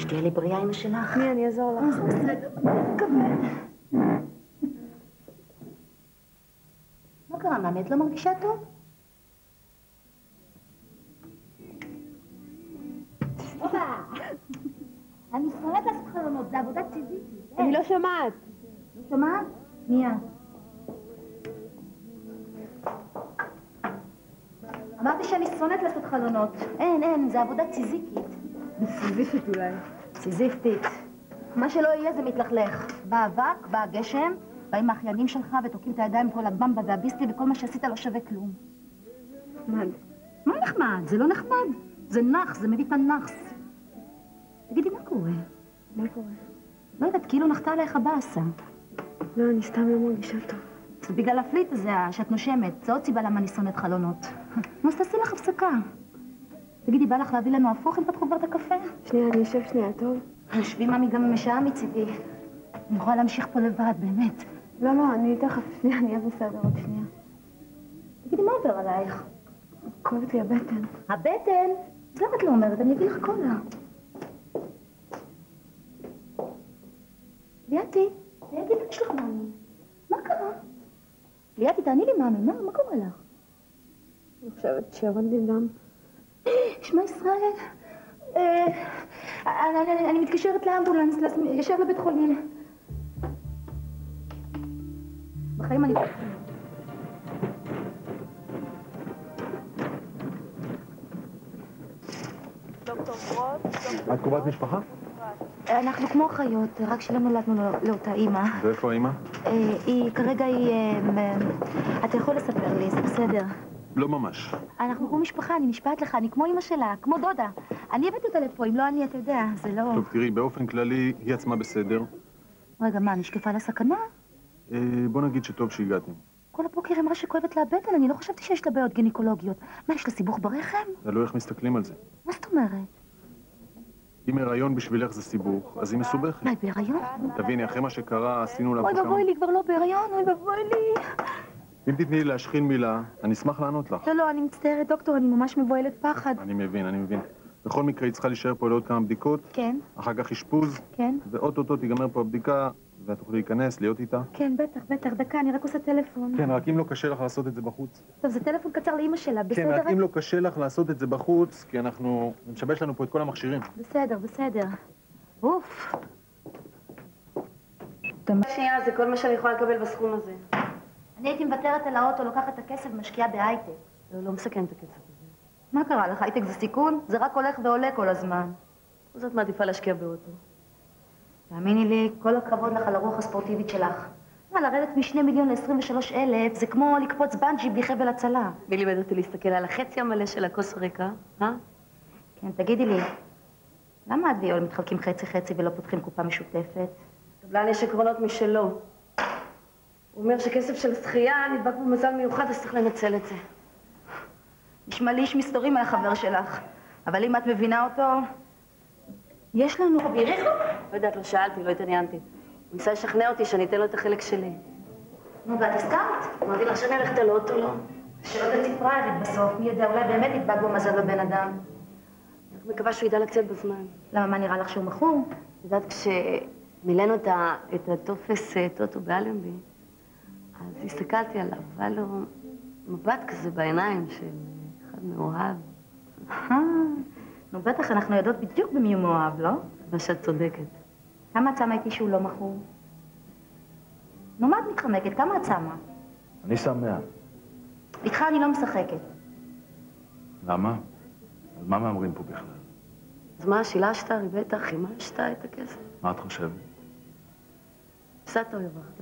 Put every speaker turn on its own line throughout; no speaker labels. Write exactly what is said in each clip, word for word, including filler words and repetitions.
שתהיה לי בריאה אמא שלך.
מי, אני אעזור לך.
זה בסדר, מקווה. מה קרה, מאמי? את לא מרגישה טוב? הופה! אני שונאת לעשות חלונות, זה עבודה ציזית.
אני לא שומעת.
לא שומעת? שנייה. אמרתי שאני שונאת לעשות חלונות. אין, אין, זה עבודה ציזיקית.
סיזיפית אולי.
סיזיפית. מה שלא יהיה זה מתלכלך. בא אבק, בא הגשם, באים האחיינים שלך ותוקעים את הידיים כל הבמבה והביסלי וכל מה שעשית לא שווה כלום.
נחמד.
מה נחמד? זה לא נחמד. זה נח, זה מביא את הנחס. תגידי, מה קורה?
מה קורה?
לא יודעת, כאילו נחתה עליך באסה.
לא, אני סתם לא מרגישה טוב.
זה בגלל הפליט הזה שאת נושמת. זה עוד סיבה למה אני שונאת חלונות. נו, אז תעשי לך הפסקה. תגידי, בא לך להביא לנו הפוך אם פתחו כבר את הקפה?
שנייה, אני אשב שנייה, טוב?
יושבי ממי גם משעה מצידי. אני יכולה להמשיך פה לבד, באמת.
לא, לא, אני תכף, שנייה, אני אהיה בסדר עוד שנייה.
תגידי, מה עובר עלייך?
כואבת לי הבטן.
הבטן? אז למה את לא אומרת? אני אביא לך קולה. ליאתי, ליאתי, מה יש לך, מאמי? מה קרה? ליאתי, תעני לי, מאמי, מה? מה קורה לך?
אני חושבת שירד לי דם.
שמע ישראל, אני מתקשרת לאמבולנס, ישר לבית חולים. בחיים אני...
דוקטור פרוט?
את קרובת משפחה?
אנחנו כמו חיות, רק שלא נולדנו לאותה אימא.
ואיפה האימא?
היא, כרגע היא... אתה יכול לספר לי, זה בסדר.
לא ממש.
אנחנו כמו משפחה, אני נשבעת לך, אני כמו אמא שלה, כמו דודה. אני הבאתי אותה לפה, אם לא אני, אתה יודע, זה לא...
טוב, תראי, באופן כללי, היא עצמה בסדר.
רגע, מה, נשקפה לה סכנה?
אה, בוא נגיד שטוב שהגעתי.
כל הבוקר אמרה שכואבת לה הבטן, אני לא חשבתי שיש לה בעיות גינקולוגיות. מה, יש לה סיבוך ברחם?
תלוי איך מסתכלים על זה.
מה זאת אומרת?
אם הריון בשבילך זה סיבוך, אז היא מסובכת.
מה, היא בהיריון?
תביני, אחרי מה שקרה, עשינו לה...
אוי ואבוי לי, כבר לא בהיריון, אוי ואבוי לי.
אם תתני לי להשחיל מילה, אני אשמח לענות לך.
לא, לא, אני מצטערת, דוקטור, אני ממש מבוהלת פחד.
אני מבין, אני מבין. בכל מקרה, היא צריכה להישאר פה לעוד כמה בדיקות.
כן.
אחר כך אשפוז.
כן.
ואו-טו-טו תיגמר פה הבדיקה, ואת תוכלי להיכנס, להיות איתה.
כן, בטח, בטח, דקה, אני רק עושה טלפון.
כן, רק אם לא קשה לך לעשות את זה בחוץ.
טוב, זה טלפון קצר לאמא שלה, בסדר?
כן, רק אם לא קשה לך לעשות את זה בחוץ, כי אנחנו... נשבש לנו פה את כל המכשירים.
בסדר, בסדר. אוף.
שנייה, זה כל מה שאני יכולה לקבל בסכום הזה.
אני הייתי מוותרת על האוטו, לוקחת את הכסף ומשקיעה בהייטק.
לא, לא מסכן את הכסף הזה.
מה קרה לך? הייטק זה סיכון? זה רק הולך ועולה כל הזמן.
זאת מעדיפה להשקיע באוטו.
תאמיני לי, כל הכבוד לך על הרוח הספורטיבית שלך. מה, לרדת משני מיליון לעשרים ושלוש אלף, זה כמו לקפוץ בנג'י בלי חבל הצלה.
מי לימד אותי להסתכל על החצי המלא של הכוס הריקה, אה?
כן, תגידי לי, למה את ויואל מתחלקים חצי-חצי ולא פותחים קופה משותפת?
קבלן יש עקרונות משלו. הוא אומר שכסף של שחייה נדבק במזל מיוחד, אז צריך לנצל את זה.
נשמע לי איש מסתורי מהחבר שלך, אבל אם את מבינה אותו, יש לנו...
ביריחו? לא יודעת, לא שאלתי, לא התעניינתי. הוא ניסה לשכנע אותי שאני אתן לו את החלק שלי.
נו, ואת הסכמת?
אמרתי לך שאני הולכת על אוטו, לא?
שלא תצאי פראיירית בסוף, מי יודע, אולי באמת נדבק בו מזל בבן אדם.
אני מקווה שהוא ידע לצאת בזמן.
למה, מה נראה לך שהוא מכור?
את יודעת, כשמילאנו את הטופס טוטו באלנבי, אז הסתכלתי עליו, היה לו מבט כזה בעיניים של אחד מאוהב.
נו, בטח, אנחנו יודעות בדיוק במי הוא מאוהב, לא?
מה שאת צודקת.
כמה את שמה איתי שהוא לא מכור? נו, מה את מתחמקת? כמה את שמה?
אני שם מאה.
איתך אני לא משחקת.
למה? על מה מאמרים פה בכלל?
אז מה, שילשת, ריבית, חימשת את הכסף?
מה את חושבת?
הפסדת או הרווחת?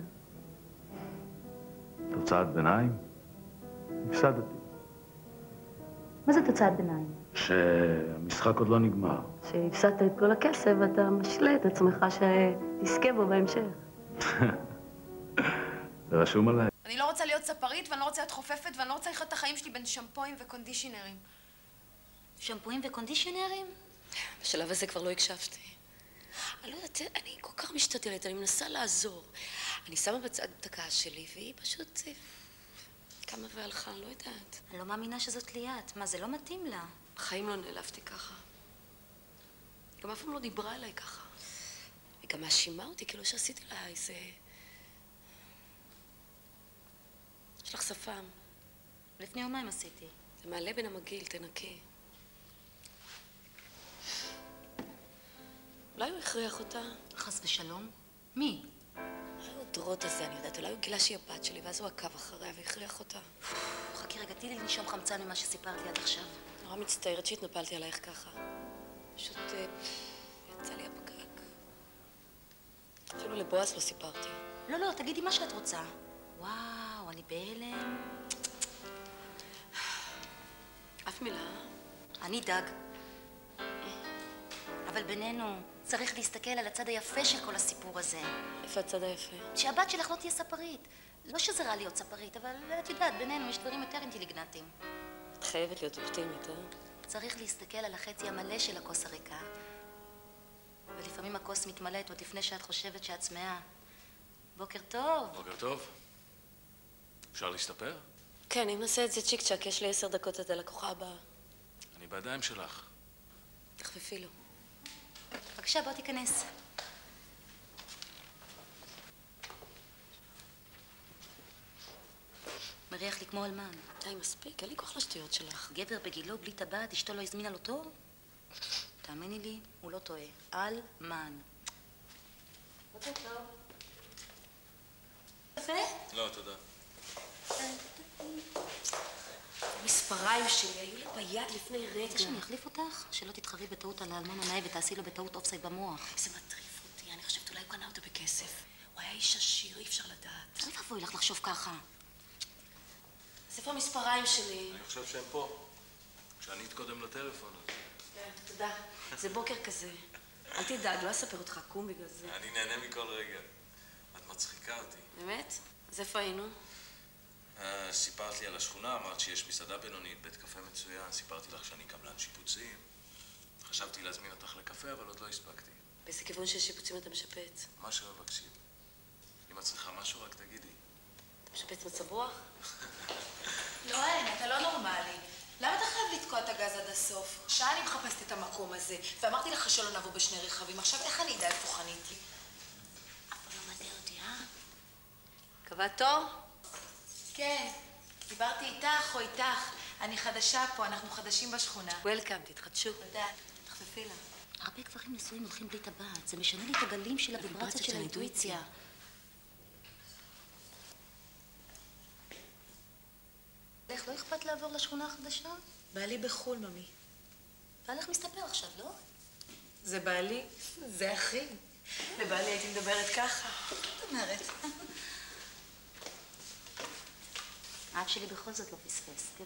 תוצאת ביניים? הפסדתי.
מה זה תוצאת ביניים?
שהמשחק עוד לא נגמר.
שהפסדת את כל הכסף ואתה משלה את עצמך שתזכה בו בהמשך.
זה רשום עליי.
אני לא רוצה להיות ספרית ואני לא רוצה להיות חופפת ואני לא רוצה לחיות את החיים שלי בין שמפויים וקונדישנרים.
שמפויים וקונדישנרים?
בשלב הזה כבר לא הקשבתי. אני לא יודעת, אני כל כך משתדלת, אני מנסה לעזור. אני שמה בצד את הכעס שלי והיא פשוט קמה והלכה, אני לא יודעת.
אני לא מאמינה שזאת ליאת. מה, זה לא מתאים לה.
בחיים לא נעלבתי ככה. גם אף פעם לא דיברה אליי ככה. היא גם מאשימה אותי, כאילו שעשיתי לה איזה... יש לך שפם.
לפני יומיים עשיתי.
זה מעלה בין המגעיל, תנקי. אולי הוא הכריח אותה?
חס ושלום? מי?
היה עוד דרות הזה, אני יודעת, אולי הוא גילה שהיא הבת שלי, ואז הוא עקב אחריה והכריח אותה.
חכי רגע, תני לי לנשום חמצן ממה שסיפרת לי עד עכשיו.
נורא מצטערת שהתנפלתי עלייך ככה. פשוט אה, יצא לי הפקק. אפילו לבועז לא סיפרתי.
לא, לא, תגידי מה שאת רוצה. וואו, אני בהלם.
אף מילה.
אני דג. אבל בינינו, צריך להסתכל על הצד היפה של כל הסיפור הזה.
איפה הצד היפה?
שהבת שלך לא תהיה ספרית. לא שזה רע להיות ספרית, אבל את יודעת, בינינו יש דברים יותר אינטליגנטיים.
את חייבת להיות אופטימית, אה?
צריך להסתכל על החצי המלא של הכוס הריקה. ולפעמים הכוס מתמלאת עוד לפני שאת חושבת שאת צמאה. בוקר טוב.
בוקר טוב. אפשר להסתפר?
כן, אם נעשה את זה צ'יק צ'ק, יש לי עשר דקות עד הלקוחה הבאה.
אני בידיים שלך.
תחפפי לו.
בבקשה, בוא תיכנס. מריח לי כמו אלמן.
די, מספיק, אין לי כוח לשטויות שלך.
גבר בגילו, בלי טבעת, אשתו לא הזמינה לו תור? תאמיני לי, הוא לא טועה. אלמן. בוקר טוב. יפה?
לא, תודה.
המספריים שלי היו לי ביד לפני רגע.
רוצה שאני אחליף אותך? שלא תתחרי בטעות על האלמן הנאי ותעשי לו בטעות אופסייד במוח.
זה מטריף אותי, אני חושבת אולי הוא קנה אותו בכסף. הוא היה איש עשיר, אי אפשר לדעת.
אל תבואי לך לחשוב ככה.
אז איפה המספריים שלי?
אני חושב שהם פה. כשענית קודם לטלפון הזה.
כן, תודה. זה בוקר כזה. אל תדאג, לא אספר אותך קום בגלל זה.
אני נהנה מכל רגע. את מצחיקה אותי.
באמת? אז איפה היינו?
אה, סיפרת לי על השכונה, אמרת שיש מסעדה בינונית, בית קפה מצוין, סיפרתי לך שאני קבלן שיפוצים. חשבתי להזמין אותך לקפה, אבל עוד לא הספקתי.
באיזה כיוון של שיפוצים אתה משפץ?
מה שמבקשים. אם את צריכה משהו, רק תגידי.
אתה משפץ מצב רוח?
לא, אין, אתה לא נורמלי. למה אתה חייב לתקוע את הגז עד הסוף? שעה אני מחפשת את המקום הזה, ואמרתי לך שלא נבוא בשני רכבים. עכשיו, איך אני אדע איפה חניתי?
אבל לא מטעה אותי, אה?
קבעת תור?
כן, דיברתי איתך או איתך. אני חדשה פה, אנחנו חדשים בשכונה.
וולקאם, תתחדשו.
תודה. תחפפי לה.
הרבה גברים נשואים הולכים בלי טבעת. זה משנה לי את הגלים של הוויברציות של האינטואיציה. איך, לא אכפת לעבור לשכונה החדשה?
בעלי בחול, ממי.
בעלך מסתפר עכשיו, לא?
זה בעלי? זה אחי. לבעלי הייתי מדברת ככה.
זאת אומרת. האב שלי בכל זאת לא פספס. כן,